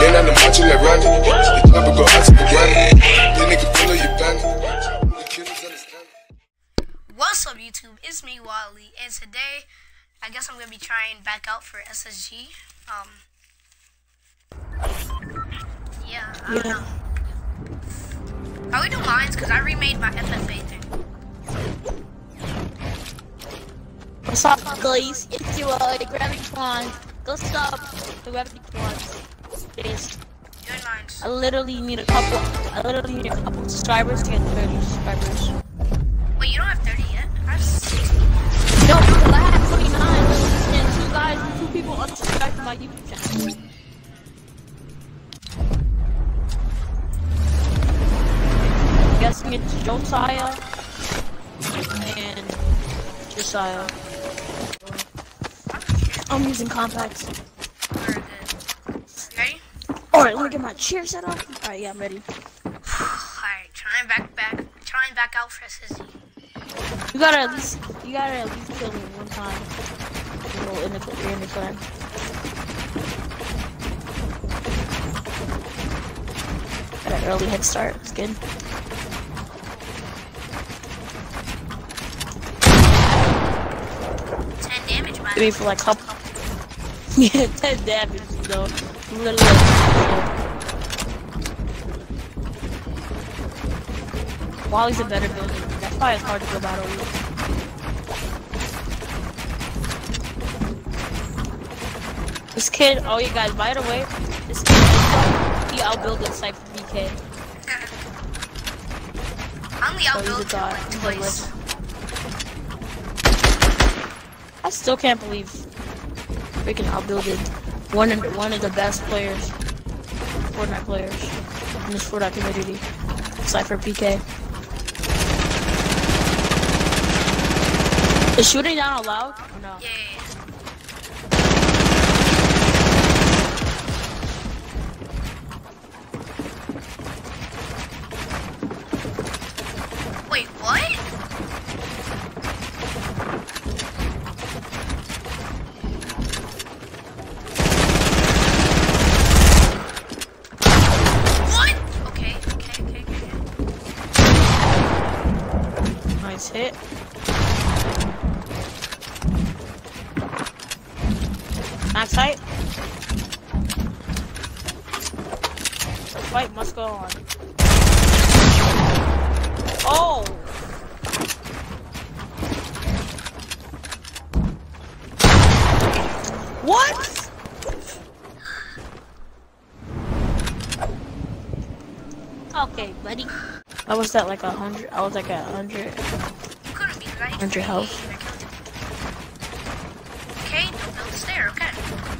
Ain't on the macho like Randy. The chopper go out to the granny. The nigga follow you bandit. The killers understand. What's up, YouTube? It's me, Wally, and today I guess I'm gonna be trying back out for SSG. Yeah, I don't know. Are we doing mines? Cause I remade my FFA thing. What's up, guys? It's your Gravity Swans. Go stop the Gravity Swans. Yes. Doing mines. I literally need a couple subscribers to get 30 subscribers. Wait, you don't have 30 yet? I have 60. No, because I have 29 and two people unsubscribed to my YouTube channel. I'm guessing it's Josiah and Josiah. I'm using compacts. Very good. You ready? Alright, let me get my chair set up. Alright, yeah, I'm ready. Alright, trying back out for SSG. You gotta at least kill me one time. In the clan. Got an early head start. It's good. Maybe for like couple. Yeah, 10 damage, though. Literally. Wally's a better builder. That's why it's hard to go battle you. This kid, oh you guys, by the way, this kid, he outbuilded Cypher BK. I only outbuilt him like twice. I still can't believe freaking outbuilded one of the best players, Fortnite players in this Fortnite community, Cypher PK. Is shooting down allowed or no? Yeah. Wait, what? Nice hit. Max height. The fight must go on. Oh! What? Okay, buddy. I was at like 100. I was like at 100. Couldn't be right. 100 health. Okay, don't build a stair, okay.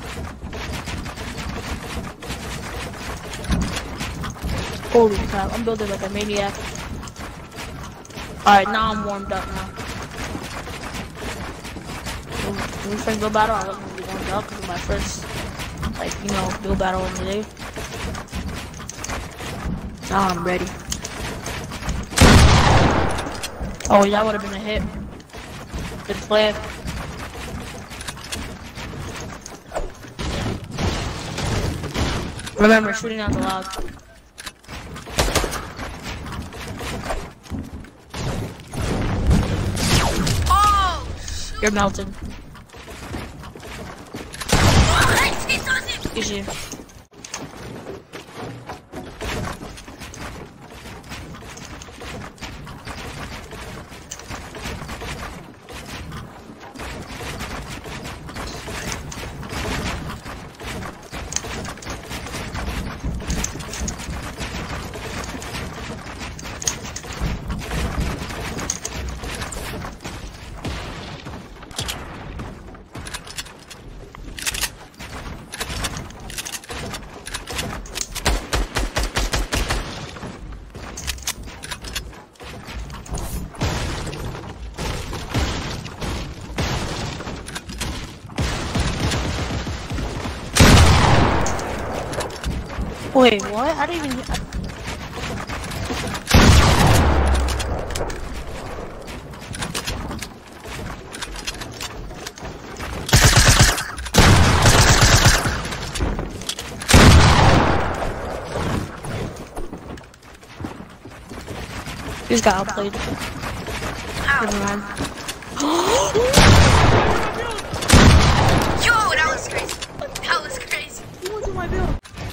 Holy crap, I'm building like a maniac. Alright, now I'm warmed up now. When we first build battle, I wasn't really warmed up because of my first, like, you know, build battle in the day. Now I'm ready. Oh, that would have been a hit. Good play. Remember, shooting out the log. Oh! You're melting. What? It doesn't! Easy. Wait, what? I didn't even... This got outplayed. Ow. Never mind. Yo, that was crazy. That was crazy. He went through my build.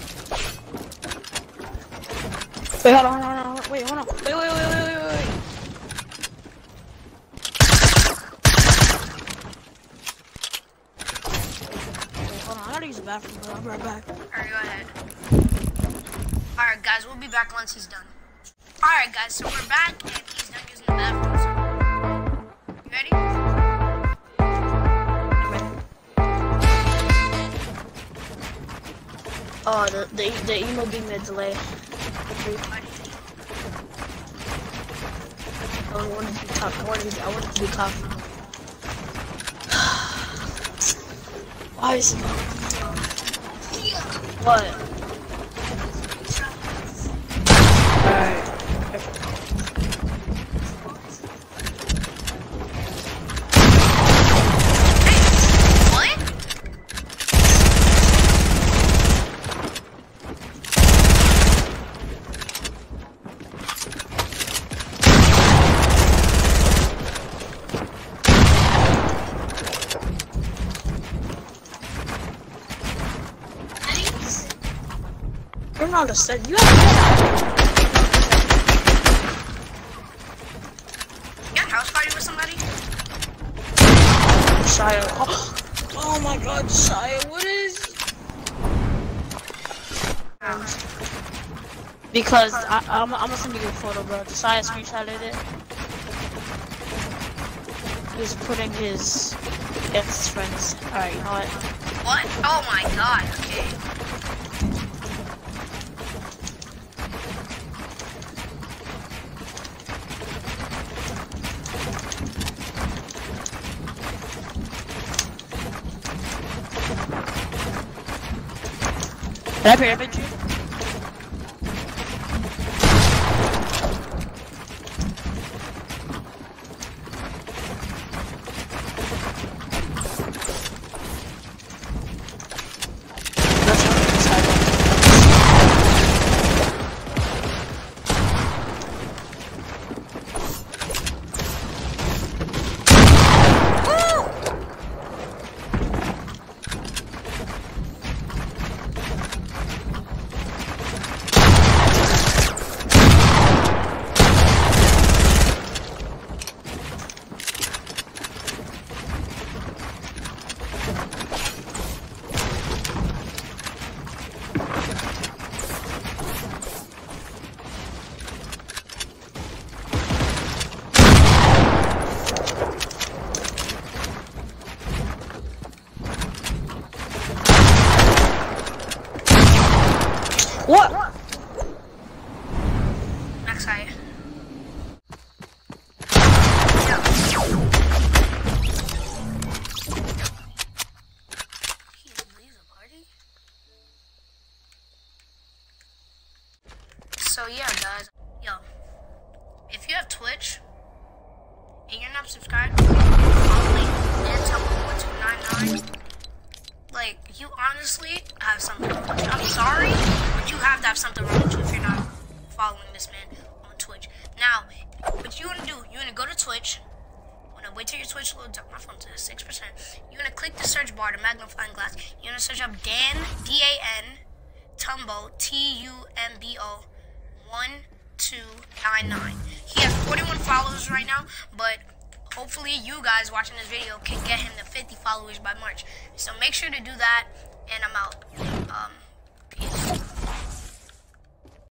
Wait, hold on. Wait, hold on. Wait. Hold on, I gotta use the bathroom, bro. I'll be right back. Alright, go ahead. Alright, guys, we'll be back once he's done. Alright, guys, so we're back and he's done using the bathroom. So, you ready? I'm ready. Oh, the emo being mid delay. I wanted to be tough. I wanted to be tough. Why is it? What? Alright. What? You're not a set. You You got a house party with somebody? Shia. Oh my god, Shia, what is? Because I'm gonna send you a photo, bro. Shia screenshotted it. He was putting his ex-friends. Alright, you know what? What? Oh my god, okay. Did I pyramid you? What? Next high. So yeah, guys. Yo, if you have Twitch and you're not subscribed, I'll link and tell me 1299. Like, you honestly have something wrong with you. I'm sorry, but you have to have something wrong with you if you're not following this man on Twitch. Now, what you want to do, you want to go to Twitch. You want to wait till your Twitch loads up. My phone's at 6%. You want to click the search bar, the magnifying glass. You want to search up Dan, D-A-N, Tumbo, T-U-M-B-O, 1299. He has 41 followers right now, but hopefully you guys watching this video can get him to 50 followers by March. So make sure to do that, and I'm out.